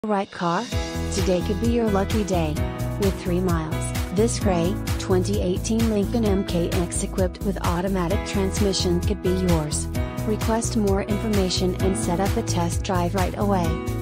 Right car? Today could be your lucky day. With 3 miles, this gray, 2018 Lincoln MKX equipped with automatic transmission could be yours. Request more information and set up a test drive right away.